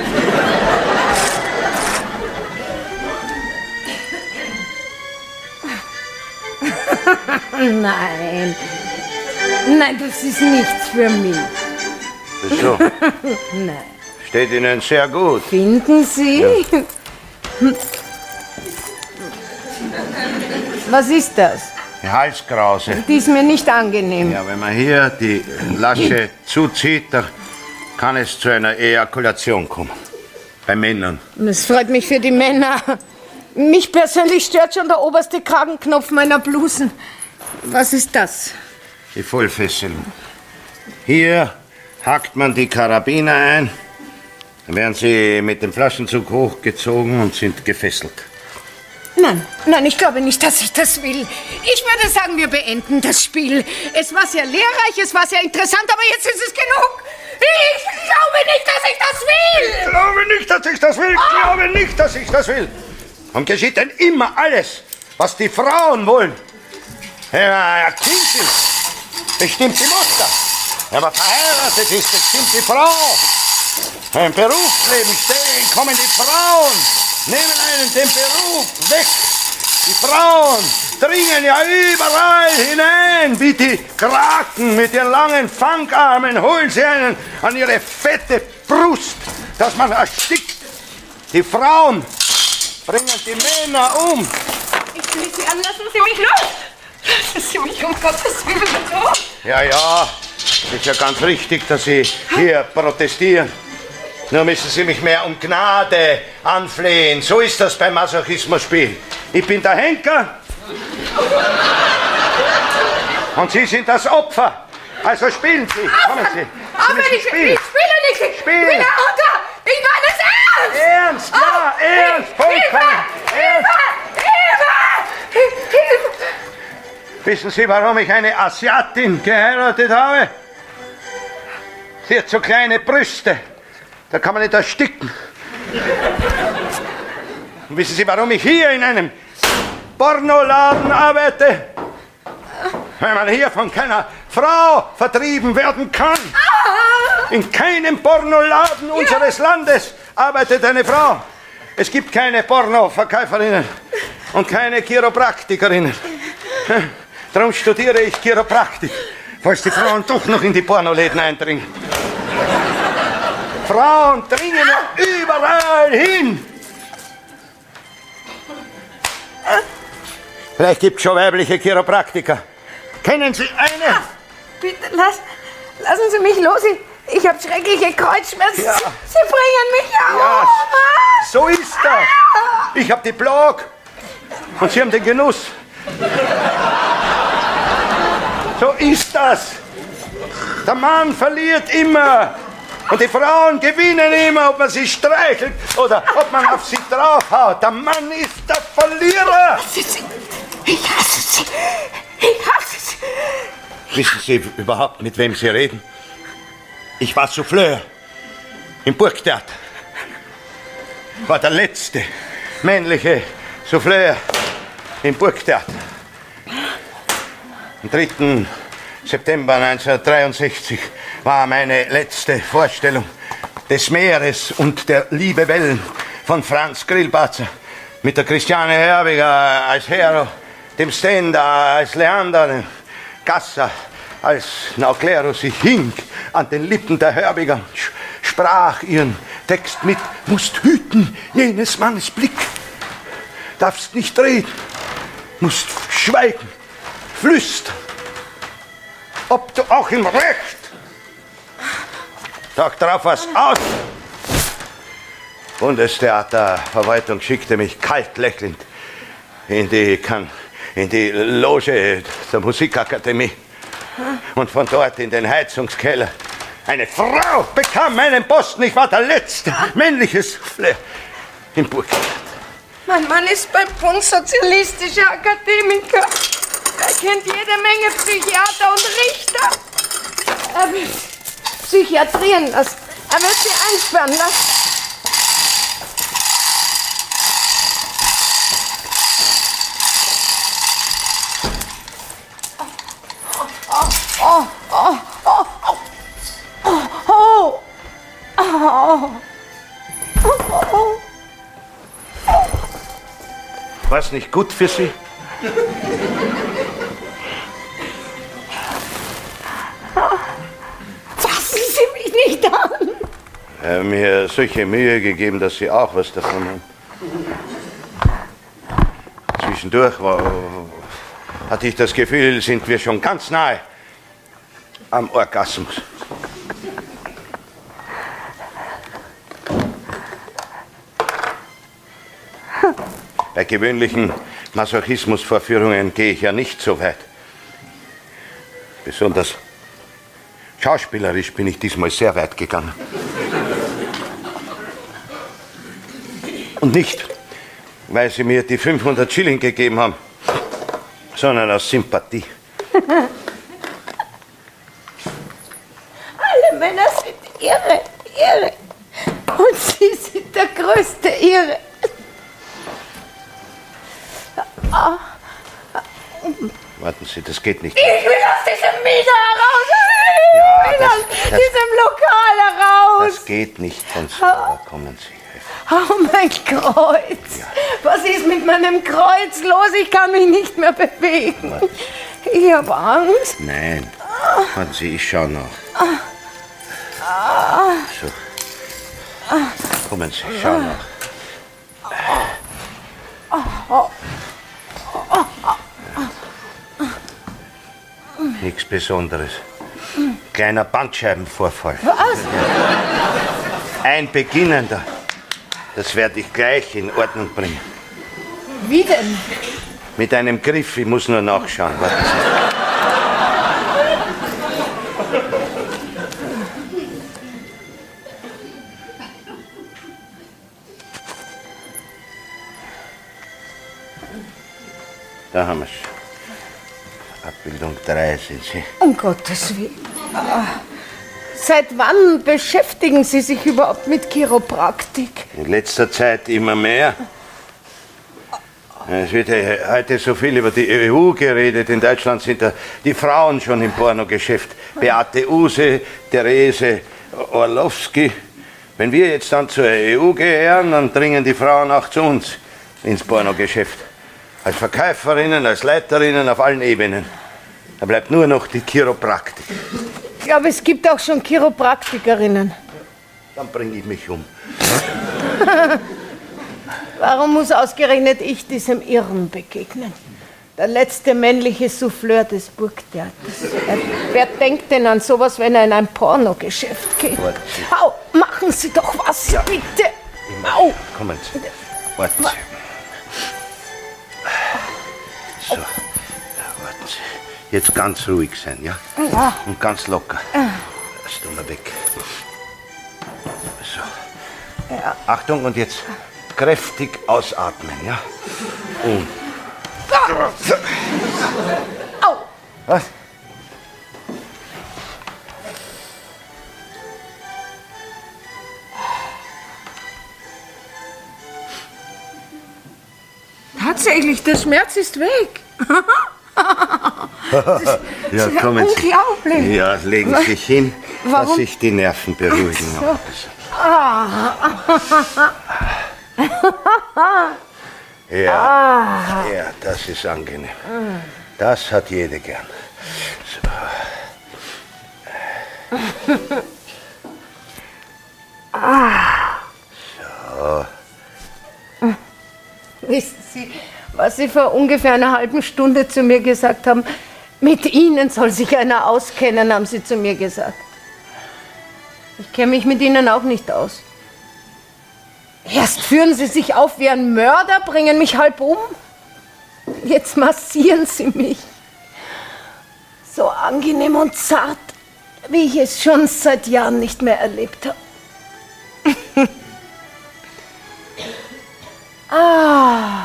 Nein. Nein, das ist nichts für mich. Wieso? Nein. Steht Ihnen sehr gut. Finden Sie? Ja. Was ist das? Die Halskrause. Die ist mir nicht angenehm. Ja, wenn man hier die Lasche zuzieht, dann kann es zu einer Ejakulation kommen. Bei Männern. Das freut mich für die Männer. Mich persönlich stört schon der oberste Kragenknopf meiner Blusen. Was ist das? Die Vollfesselung. Hier hackt man die Karabiner ein, dann werden sie mit dem Flaschenzug hochgezogen und sind gefesselt. Nein, nein, ich glaube nicht, dass ich das will. Ich würde sagen, wir beenden das Spiel. Es war sehr lehrreich, es war sehr interessant, aber jetzt ist es genug. Ich glaube nicht, dass ich das will. Ich glaube nicht, dass ich das will. Ich glaube nicht, dass ich das will. Und geschieht denn immer alles, was die Frauen wollen. Ja, ein Kind ist, bestimmt die Mutter. Wenn man verheiratet ist, bestimmt die Frau. Im Berufsleben stehen, kommen die Frauen, nehmen einen den Beruf weg. Die Frauen dringen ja überall hinein, wie die Kraken mit ihren langen Fangarmen, holen sie einen an ihre fette Brust, dass man erstickt. Die Frauen bringen die Männer um. Ich will Sie an, lassen Sie mich los. Lassen Sie mich um Gottes Willen los. Ja, ja, ist ja ganz richtig, dass Sie hier protestieren. Nur müssen Sie mich mehr um Gnade anflehen. So ist das beim Masochismus-Spiel. Ich bin der Henker Und Sie sind das Opfer. Also spielen Sie. Kommen Sie. Sie Aber müssen ich, spielen. ich spiele nicht. Spielen. Ich bin runter. Ich meine es ernst. Ernst, ja, Oh, ernst. Hilfe, Vollkommen. Ernst. Hilfe, Hilfe, Hilfe. Wissen Sie, warum ich eine Asiatin geheiratet habe? Sie hat so kleine Brüste. Da kann man nicht ersticken. Und wissen Sie, warum ich hier in einem Pornoladen arbeite? Weil man hier von keiner Frau vertrieben werden kann. In keinem Pornoladen unseres Landes arbeitet eine Frau. Es gibt keine Pornoverkäuferinnen und keine Chiropraktikerinnen. Darum studiere ich Chiropraktik, falls die Frauen doch noch in die Pornoläden eindringen. Frauen dringen ja überall hin. Vielleicht gibt es schon weibliche Chiropraktiker. Kennen Sie eine? Bitte, lass, lassen Sie mich los. Ich, ich habe schreckliche Kreuzschmerzen. Ja. Sie, Sie bringen mich Ja, auf. so ist das. Ich habe die Plage und Sie haben den Genuss. So ist das. Der Mann verliert immer und die Frauen gewinnen immer, ob man sie streichelt oder ob man auf sie draufhaut. Der Mann ist der Verlierer. Ich hasse Sie. Ich hasse Sie. Wissen Sie überhaupt, mit wem Sie reden? Ich war Souffleur im Burgtheater. War der letzte männliche Souffleur im Burgtheater. Am dritten September neunzehnhundertdreiundsechzig war meine letzte Vorstellung des Meeres und der Liebe Wellen von Franz Grillparzer mit der Christiane Herbiger als Hero, dem Stender als Leander, dem Gasser als Nauclerus. Ich hing an den Lippen der Herbiger, sprach ihren Text mit, musst hüten jenes Mannes Blick, darfst nicht reden, musst schweigen, flüstern, ob du auch im Recht. Tag drauf was aus. Bundestheaterverwaltung schickte mich kalt lächelnd in die, kan in die Loge der Musikakademie und von dort in den Heizungskeller. Eine Frau bekam meinen Posten. Ich war der letzte männliche Souffleur im Burgtheater. Mein Mann ist beim Bund sozialistischer Akademiker. Er kennt jede Menge Psychiater und Richter. Er will psychiatrieren lassen. Er wird sie einsperren lassen. Oh, oh, oh, oh, oh, oh, oh, oh. War's nicht gut für Sie? Fassen Sie mich nicht an! Er hat mir solche Mühe gegeben, dass Sie auch was davon haben. Zwischendurch war, hatte ich das Gefühl, sind wir schon ganz nahe am Orgasmus. Bei gewöhnlichen Masochismusvorführungen gehe ich ja nicht so weit. Besonders schauspielerisch bin ich diesmal sehr weit gegangen. Und nicht, weil sie mir die fünfhundert Schilling gegeben haben, sondern aus Sympathie. Alle Männer sind irre, irre. Und Sie sind der größte Irre. Warten Sie, das geht nicht. Ich will aus diesem Mieter heraus! Ich Ja, will das- aus das- diesem Lokal heraus! Das geht nicht von selber. Kommen Sie. Oh, mein Kreuz! Was ist mit meinem Kreuz los? Ich kann mich nicht mehr bewegen. Ich habe Angst. Nein. Warten Sie, ich schau noch. So. Kommen Sie, schau noch. Nichts Besonderes. Kleiner Bandscheibenvorfall. Was? Ein beginnender. Das werde ich gleich in Ordnung bringen. Wie denn? Mit einem Griff, ich muss nur nachschauen. Warten Sie. Da haben wir es. Abbildung drei sind Sie. Um Gottes Willen. Ah, seit wann beschäftigen Sie sich überhaupt mit Chiropraktik? In letzter Zeit immer mehr. Es wird ja heute so viel über die E U geredet. In Deutschland sind da die Frauen schon im Pornogeschäft. Beate Uhse, Therese Orlowski. Wenn wir jetzt dann zur E U gehören, dann dringen die Frauen auch zu uns ins Pornogeschäft. Als Verkäuferinnen, als Leiterinnen auf allen Ebenen. Da bleibt nur noch die Chiropraktik. Ich glaube, es gibt auch schon Chiropraktikerinnen. Dann bringe ich mich um. Warum muss ausgerechnet ich diesem Irren begegnen? Der letzte männliche Souffleur des Burgtheaters. Wer denkt denn an sowas, wenn er in ein Pornogeschäft geht? Au, machen Sie doch was, ja. Bitte! Au! Kommen Sie. Warten Sie. So, ja, warten Sie. Jetzt ganz ruhig sein, ja? Ja. Und ganz locker. Das tun wir weg. So. Ja. Achtung, und jetzt kräftig ausatmen, ja? Und. So. Au! Was? Tatsächlich, der Schmerz ist weg. Das ist, Ja, das ist kommen Sie. unglaublich. Ja, legen Sie sich hin, Warum? dass sich die Nerven beruhigen. So. Ah. Ja, Ah. ja, das ist angenehm. Das hat jede gern. So. So. Wissen Sie, was Sie vor ungefähr einer halben Stunde zu mir gesagt haben? Mit Ihnen soll sich einer auskennen, haben Sie zu mir gesagt. Ich kenne mich mit Ihnen auch nicht aus. Erst führen Sie sich auf wie ein Mörder, bringen mich halb um. Jetzt massieren Sie mich. So angenehm und zart, wie ich es schon seit Jahren nicht mehr erlebt habe. Ah.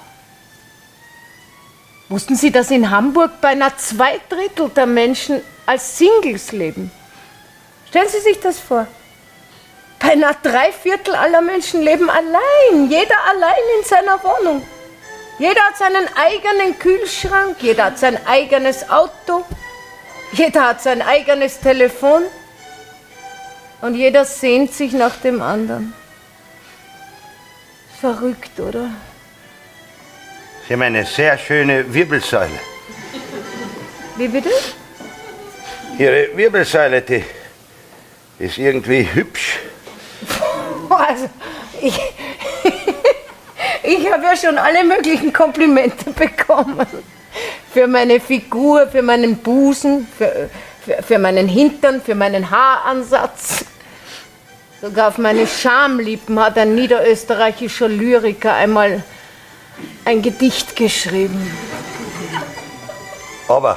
Wussten Sie, dass in Hamburg beinahe zwei Drittel der Menschen als Singles leben? Stellen Sie sich das vor. Beinahe drei Viertel aller Menschen leben allein. Jeder allein in seiner Wohnung. Jeder hat seinen eigenen Kühlschrank, jeder hat sein eigenes Auto, jeder hat sein eigenes Telefon und jeder sehnt sich nach dem anderen. Verrückt, oder? Sie haben eine sehr schöne Wirbelsäule. Wie bitte? Ihre Wirbelsäule, die ist irgendwie hübsch. Also, ich, ich habe ja schon alle möglichen Komplimente bekommen. Für meine Figur, für meinen Busen, für, für, für meinen Hintern, für meinen Haaransatz. Sogar auf meine Schamlippen hat ein niederösterreichischer Lyriker einmal ein Gedicht geschrieben. Aber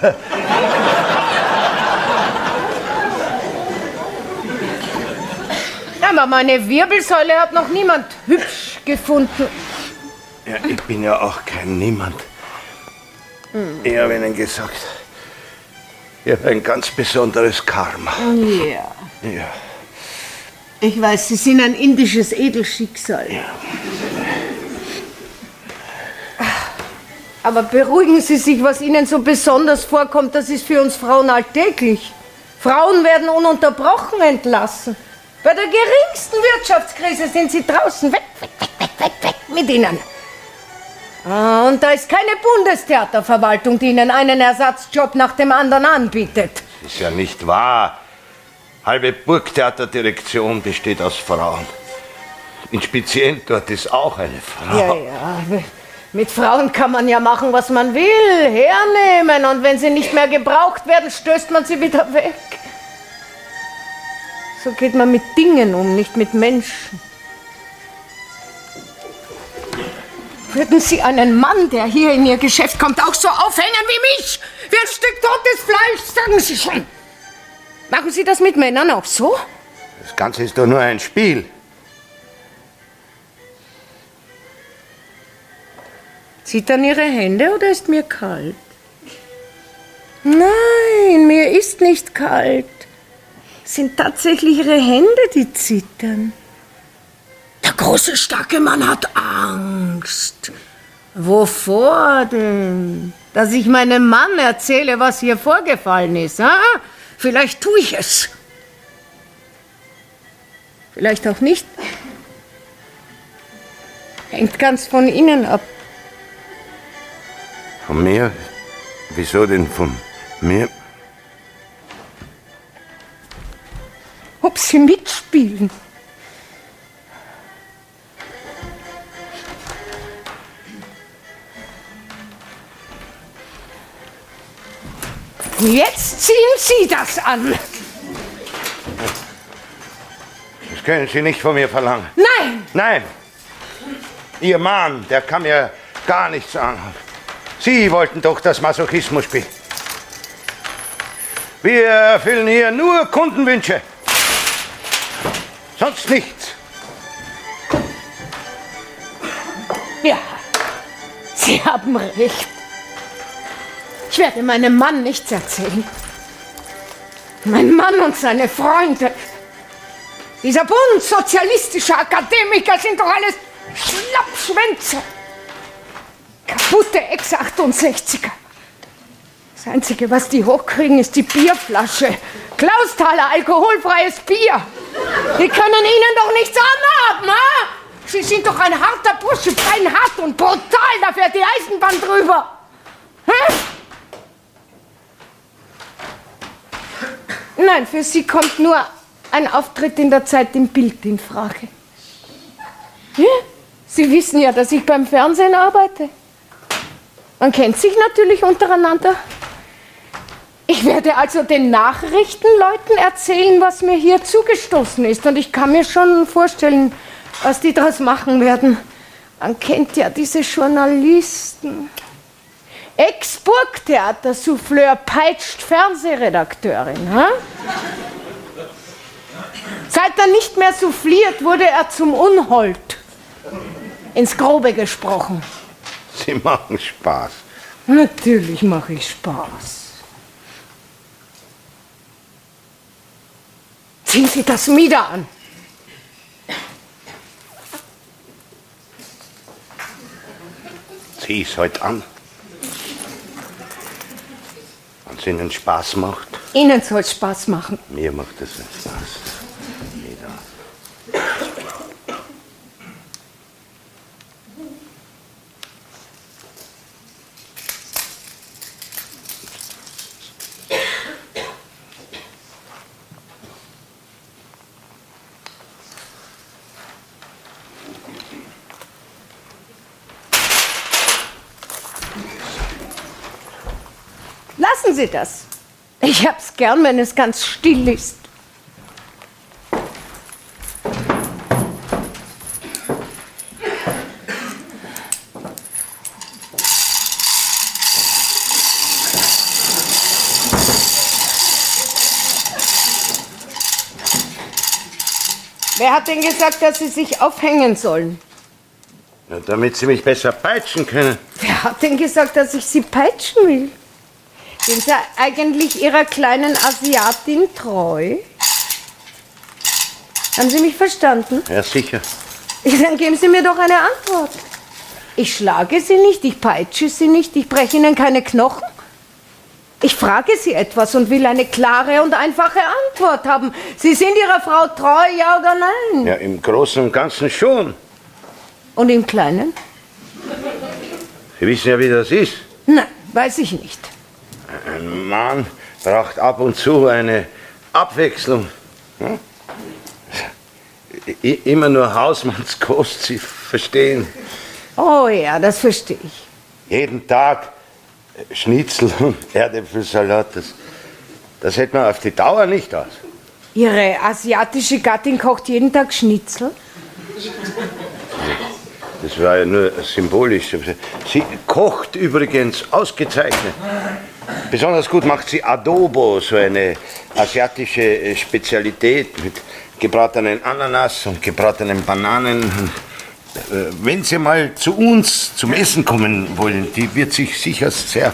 Aber meine Wirbelsäule hat noch niemand hübsch gefunden. ja, ich bin ja auch kein Niemand. Ich habe Ihnen gesagt, ich habe ein ganz besonderes Karma. Ja. Ja. Ich weiß, Sie sind ein indisches Edelschicksal. Aber beruhigen Sie sich, was Ihnen so besonders vorkommt, das ist für uns Frauen alltäglich. Frauen werden ununterbrochen entlassen. Bei der geringsten Wirtschaftskrise sind sie draußen. Weg, weg, weg, weg, weg, weg mit ihnen. Ah, und da ist keine Bundestheaterverwaltung, die ihnen einen Ersatzjob nach dem anderen anbietet. Das ist ja nicht wahr. Halbe Burgtheaterdirektion besteht aus Frauen. In Spizient dort ist auch eine Frau. Ja, ja. Mit Frauen kann man ja machen, was man will. Hernehmen. Und wenn sie nicht mehr gebraucht werden, stößt man sie wieder weg. So geht man mit Dingen um, nicht mit Menschen. Würden Sie einen Mann, der hier in Ihr Geschäft kommt, auch so aufhängen wie mich? Wie ein Stück totes Fleisch, sagen Sie schon. Machen Sie das mit Männern auch so? Das Ganze ist doch nur ein Spiel. Zittern Ihre Hände oder ist mir kalt? Nein, mir ist nicht kalt. Es sind tatsächlich Ihre Hände, die zittern. Der große, starke Mann hat Angst. Wovor denn? Dass ich meinem Mann erzähle, was hier vorgefallen ist. Ah? Vielleicht tue ich es. Vielleicht auch nicht. Hängt ganz von Ihnen ab. Von mir? Wieso denn von mir? Ob Sie mitspielen. Jetzt ziehen Sie das an. Das können Sie nicht von mir verlangen. Nein! Nein! Ihr Mann, der kann mir gar nichts an. Sie wollten doch das Masochismus-Spiel. Wir erfüllen hier nur Kundenwünsche. Sonst nichts. Ja, Sie haben recht. Ich werde meinem Mann nichts erzählen. Mein Mann und seine Freunde. Dieser Bund sozialistischer Akademiker sind doch alles Schlappschwänze. Kaputte Ex achtundsechziger. Das Einzige, was die hochkriegen, ist die Bierflasche. Klausthaler, alkoholfreies Bier. Die können Ihnen doch nichts anhaben, ha? Sie sind doch ein harter Bursche, fein hart und brutal, da fährt die Eisenbahn drüber. Hm? Nein, für Sie kommt nur ein Auftritt in der Zeit im Bild in Frage. Ja? Sie wissen ja, dass ich beim Fernsehen arbeite. Man kennt sich natürlich untereinander. Ich werde also den Nachrichtenleuten erzählen, was mir hier zugestoßen ist. Und ich kann mir schon vorstellen, was die daraus machen werden. Man kennt ja diese Journalisten. Ex-Burgtheater-Souffleur peitscht Fernsehredakteurin. Ha? Seit er nicht mehr souffliert, wurde er zum Unhold. Ins Grobe gesprochen. Sie machen Spaß. Natürlich mache ich Spaß. Ziehen Sie das Mieder an. Zieh es heute an. Wenn es Ihnen Spaß macht. Ihnen soll es Spaß machen. Mir macht es Spaß. Jeder. Lassen Sie das. Ich hab's gern, wenn es ganz still ist. Wer hat denn gesagt, dass Sie sich aufhängen sollen? Ja, damit Sie mich besser peitschen können. Wer hat denn gesagt, dass ich Sie peitschen will? Sind Sie eigentlich Ihrer kleinen Asiatin treu? Haben Sie mich verstanden? Ja, sicher. Dann geben Sie mir doch eine Antwort. Ich schlage Sie nicht, ich peitsche Sie nicht, ich breche Ihnen keine Knochen. Ich frage Sie etwas und will eine klare und einfache Antwort haben. Sie sind Ihrer Frau treu, ja oder nein? Ja, im Großen und Ganzen schon. Und im Kleinen? Sie wissen ja, wie das ist. Nein, weiß ich nicht. Ein Mann braucht ab und zu eine Abwechslung. Hm? I immer nur Hausmannskost, Sie verstehen. Oh ja, das verstehe ich. Jeden Tag Schnitzel und Erdäpfelsalat, das, das hält man auf die Dauer nicht aus. Ihre asiatische Gattin kocht jeden Tag Schnitzel? Das war ja nur symbolisch. Sie kocht übrigens ausgezeichnet. Besonders gut macht sie Adobo, so eine asiatische Spezialität mit gebratenen Ananas und gebratenen Bananen. Wenn Sie mal zu uns zum Essen kommen wollen, die wird sich sicher sehr...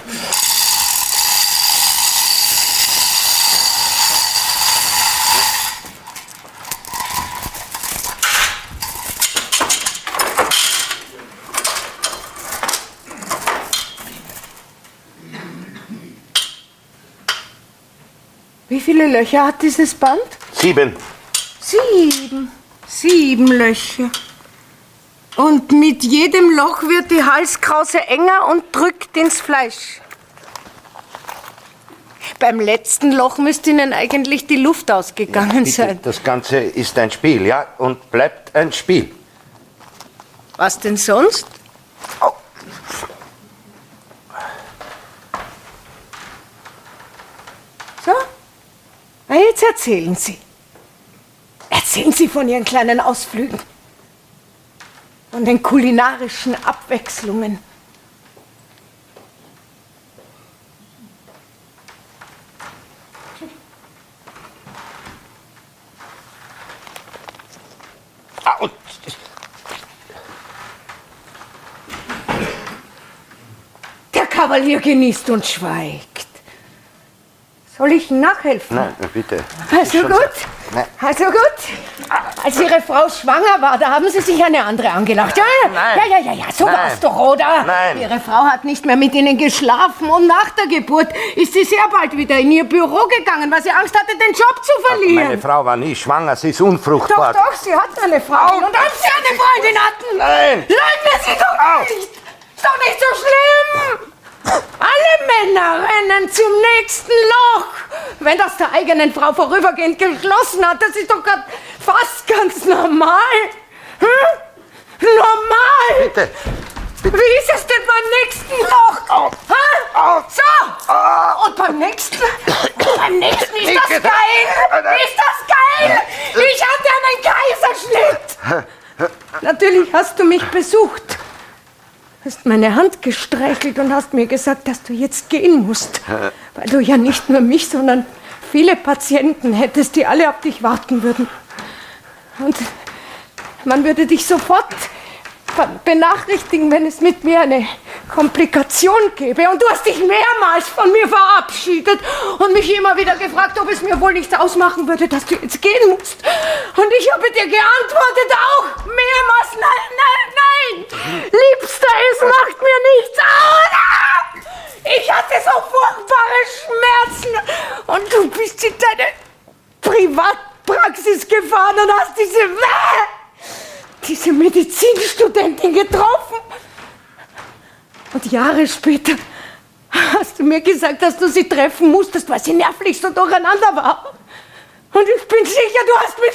Wie viele Löcher hat dieses Band? Sieben. Sieben. Sieben Löcher. Und mit jedem Loch wird die Halskrause enger und drückt ins Fleisch. Beim letzten Loch müsste Ihnen eigentlich die Luft ausgegangen Bitte, sein. das Ganze ist ein Spiel, ja, und bleibt ein Spiel. Was denn sonst? Oh. So? Na, jetzt erzählen Sie. Erzählen Sie von Ihren kleinen Ausflügen. Von den kulinarischen Abwechslungen. Ah, und Der Kavalier genießt und schweigt. Soll ich nachhelfen? nein, bitte. Also Schon gut. so- Nein. Also gut. Als Ihre Frau schwanger war, da haben Sie sich eine andere angelacht. Ja, Nein. ja, ja, ja, ja, so Nein. war's doch, oder? Nein. Ihre Frau hat nicht mehr mit Ihnen geschlafen und nach der Geburt ist sie sehr bald wieder in ihr Büro gegangen, weil sie Angst hatte, den Job zu verlieren. Meine Frau war nie schwanger, sie ist Doch, unfruchtbar. doch, sie hat eine Freundin. Und als Sie eine Freundin hatten, Nein. leugnen Sie doch Au. nicht. Ist doch nicht so schlimm. Alle Männer rennen zum nächsten Loch. Wenn das der eigenen Frau vorübergehend geschlossen hat, das ist doch grad fast ganz normal. Hm? Normal. Bitte. Bitte. Wie ist es denn beim nächsten Loch? Au. Hä? Au. So. Au. Und beim nächsten? Und beim nächsten ist das Nicht geil. gedacht. Ist das geil? Ich hatte einen Kaiserschnitt. Natürlich hast du mich besucht. Hast meine Hand gestreichelt und hast mir gesagt, dass du jetzt gehen musst. Weil du ja nicht nur mich, sondern viele Patienten hättest, die alle auf dich warten würden. Und man würde dich sofort benachrichtigen, wenn es mit mir eine Komplikation gäbe. Und du hast dich mehrmals von mir verabschiedet und mich immer wieder gefragt, ob es mir wohl nichts ausmachen würde, dass du jetzt gehen musst. Und ich habe dir geantwortet auch mehrmals, nein, nein, nein. Liebster, es macht mir nichts aus. Ich hatte so furchtbare Schmerzen. Und du bist in deine Privatpraxis gefahren und hast diese... diese Medizinstudentin getroffen. Und Jahre später hast du mir gesagt, dass du sie treffen musstest, weil sie nervlich so durcheinander war. Und ich bin sicher, du hast mit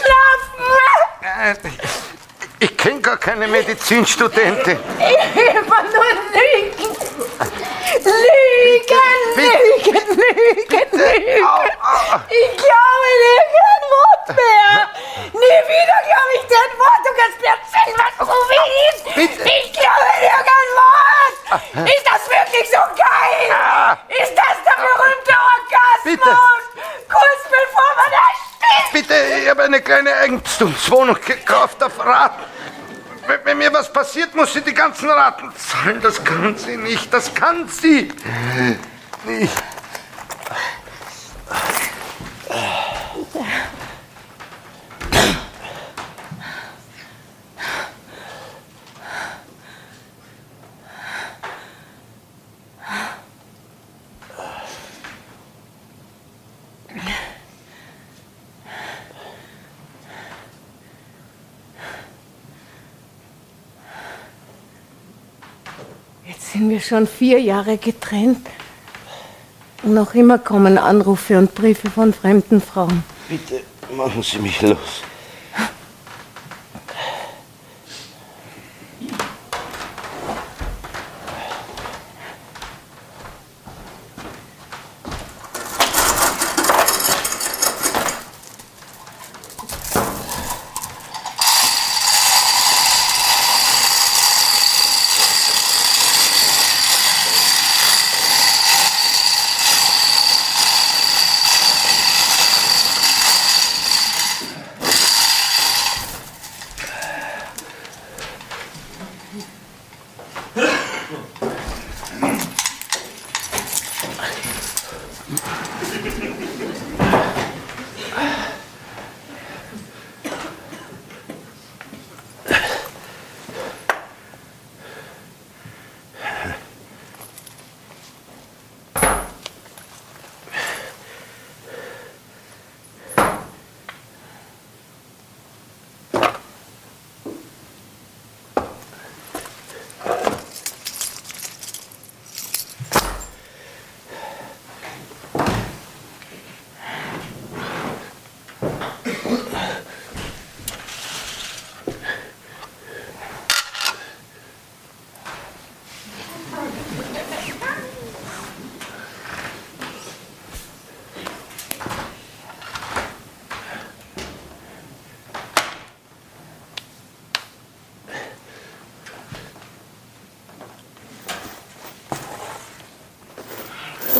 ihr geschlafen. Ich kenne gar keine Medizinstudentin. Immer nur Lügen. Lügen, Lügen, Lügen, Lügen. Au, au. Ich glaube dir kein Wort mehr. Nie wieder glaube ich dir ein Wort. Du kannst mir erzählen, was du willst. Bitte. Ich glaube dir kein Wort. Ist das wirklich so geil? Ah. Ist das der berühmte Orgasmus? Bitte. Kurz bevor man erstickt. Bitte, ich habe eine kleine Eigentumswohnung gekauft auf Raten. Wenn, wenn mir was passiert, muss sie die ganzen Raten zahlen. Das kann sie nicht, das kann sie nicht. Jetzt sind wir schon vier Jahre getrennt. Und noch immer kommen Anrufe und Briefe von fremden Frauen. Bitte machen Sie mich los.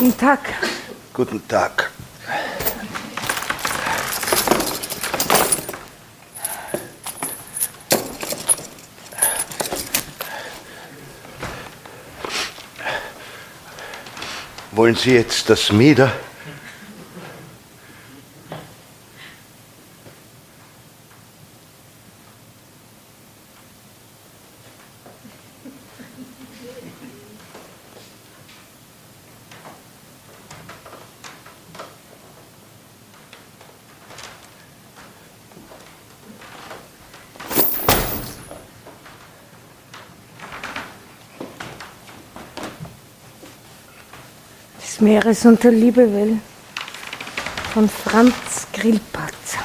Guten Tag. Guten Tag. Wollen Sie jetzt das Mieder? Das Meeres unter Liebewell von Franz Grillparzer.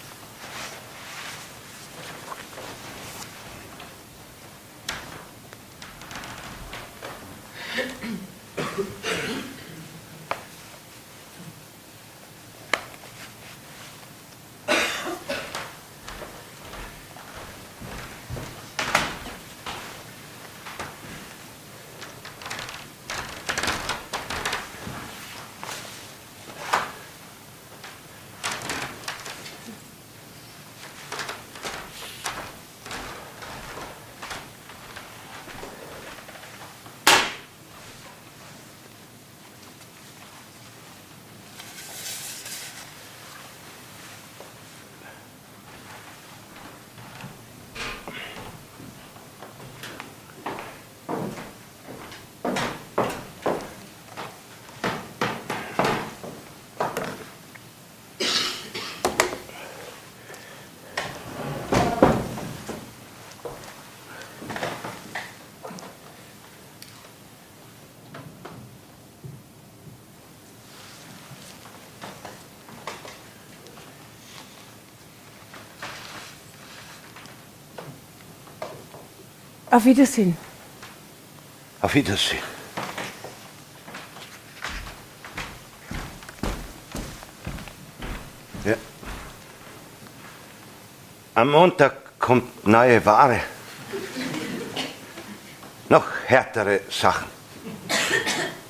Auf Wiedersehen. Auf Wiedersehen. Ja. Am Montag kommt neue Ware. Noch härtere Sachen.